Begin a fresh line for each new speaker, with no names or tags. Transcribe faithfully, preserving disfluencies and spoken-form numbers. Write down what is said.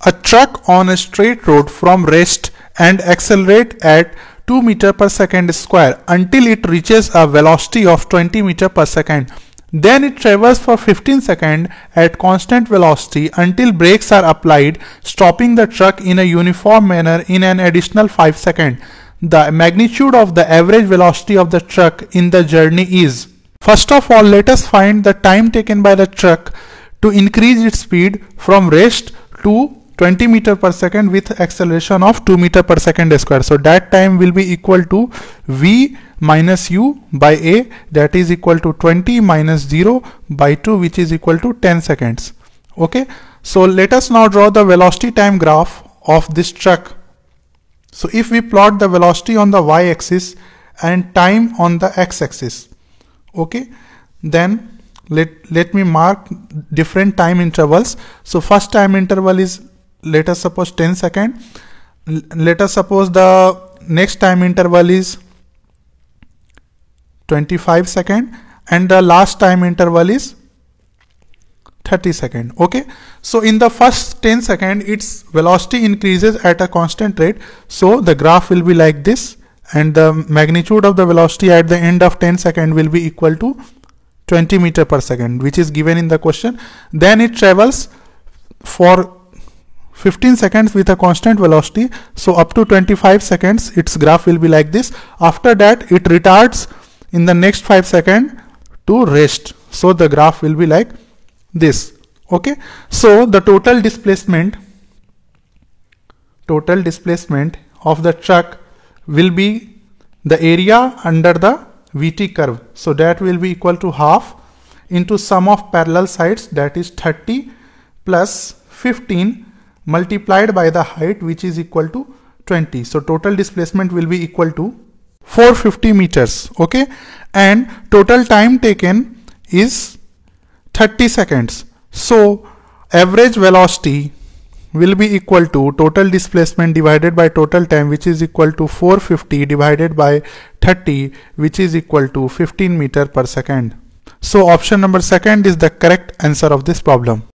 a truck on a straight road from rest and accelerate at two meter per second square until it reaches a velocity of twenty meter per second. Then it travels for fifteen seconds at constant velocity until brakes are applied, stopping the truck in a uniform manner in an additional five seconds. The magnitude of the average velocity of the truck in the journey is. First of all, let us find the time taken by the truck to increase its speed from rest to twenty meter per second with acceleration of two meter per second square. So that time will be equal to V minus U by A, that is equal to twenty minus zero by two, which is equal to ten seconds. Okay, so let us now draw the velocity time graph of this truck. So if we plot the velocity on the y-axis and time on the x-axis, okay, then let let me mark different time intervals. So first time interval is, let us suppose ten seconds. Let us suppose the next time interval is twenty-five seconds, and the last time interval is thirty seconds. Okay, so in the first ten seconds its velocity increases at a constant rate, so the graph will be like this, and the magnitude of the velocity at the end of ten seconds will be equal to twenty meter per second, which is given in the question. Then it travels for fifteen seconds with a constant velocity, so up to twenty-five seconds its graph will be like this. After that it retards in the next five seconds to rest, so the graph will be like this. Okay, so the total displacement total displacement of the truck will be the area under the V T curve, so that will be equal to half into sum of parallel sides, that is thirty plus fifteen multiplied by the height, which is equal to twenty. So total displacement will be equal to four hundred fifty meters. Okay, and total time taken is thirty seconds. So average velocity will be equal to total displacement divided by total time, which is equal to four hundred fifty divided by thirty, which is equal to fifteen meter per second. So option number second is the correct answer of this problem.